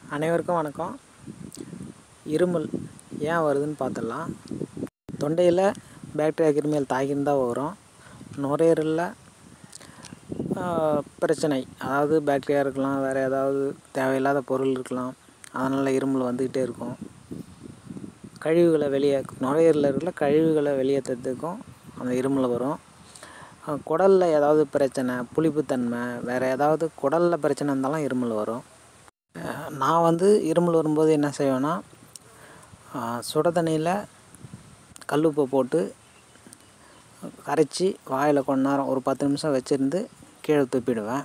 அனைவருக்கும் வணக்கம். இருமல் ஏன் வருதுன்னு பார்த்துடலாம். தொண்டையில் பாக்டீரியா கிருமிகள் தாக்கியிருந்தால் வரும். நுரையீரலில் பிரச்சனை, அதாவது பாக்டீரியா இருக்கலாம், வேறு ஏதாவது தேவையில்லாத பொருள் இருக்கலாம், அதனால் இருமல் வந்துக்கிட்டே இருக்கும். கழிவுகளை நுரையீரலில் இருக்கிற கழிவுகளை வெளியேற்றத்துக்கும் அந்த இருமல் வரும். குடலில் ஏதாவது பிரச்சனை, புளிப்புத்தன்மை, வேறு ஏதாவது குடலில் பிரச்சனை இருந்தாலும் இருமல் வரும். நான் இருமல் வரும்போது என்ன செய்வேன்னா, சுட தண்ணியில் கல்லுப்பை போட்டு கரைச்சி வாயில் கொஞ்ச நேரம் ஒரு 10 நிமிஷம் வச்சுருந்து கீழே துப்பிடுவேன்.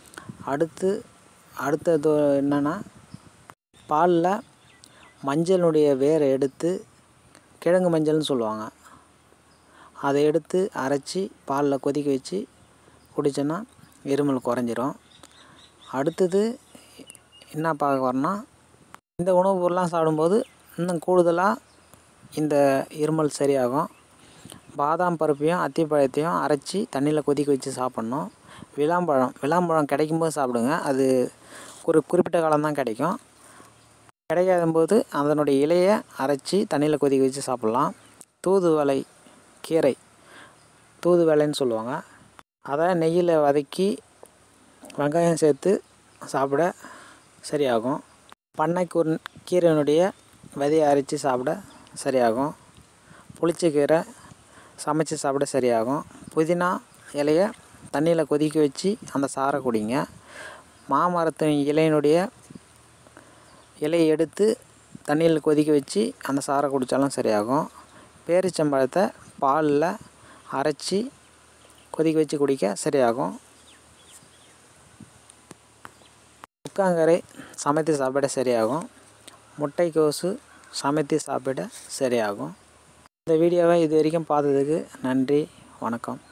அடுத்தது என்னென்னா, பாலில் மஞ்சளுடைய வேரை எடுத்து, கிழங்கு மஞ்சள்னு சொல்லுவாங்க, அதை எடுத்து அரைச்சி பாலில் கொதிக்க வச்சு குடித்தோன்னா இருமல் குறைஞ்சிரும். அடுத்தது என்ன பார்க்க வரேன்னா, இந்த உணவுப் பொருள்லாம் சாப்பிடும்போது இன்னும் கூடுதலாக இந்த இருமல் சரியாகும். பாதாம் பருப்பையும் அத்திப்பழத்தையும் அரைச்சி தண்ணியில் கொதிக்க வச்சு சாப்பிட்ணும். விளாம்பழம் கிடைக்கும்போது சாப்பிடுங்க. அது ஒரு குறிப்பிட்ட காலம்தான் கிடைக்கும். கிடைக்காதம்போது அதனுடைய இலையை அரைச்சி தண்ணியில் கொதிக்க வச்சு சாப்பிட்லாம். தூதுவளை கீரை, தூதுவளைன்னு சொல்லுவாங்க, அதை நெய்யில் வதக்கி வெங்காயம் சேர்த்து சாப்பிட சரியாகும். பண்ணை கீரையினுடைய விதையை அரைச்சி சாப்பிட சரியாகும். புளிச்சக்கீரை சமைச்சு சாப்பிட சரியாகும். புதினா இலையை தண்ணியில் கொதிக்க வச்சு அந்த சாறை குடிங்க. மாமரத்தின் இலையை எடுத்து தண்ணியில் கொதிக்க வச்சு அந்த சாறை குடித்தாலும் சரியாகும். பேரிச்சம்பழத்தை பாலில் அரைச்சி கொதிக்க வச்சு குடிக்க சரியாகும். முக்காங்கரை சமைத்து சாப்பிட சரியாகும். முட்டைக்கோசு சமைத்து சாப்பிட சரியாகும். இந்த வீடியோவை இது வரைக்கும் பார்த்ததுக்கு நன்றி, வணக்கம்.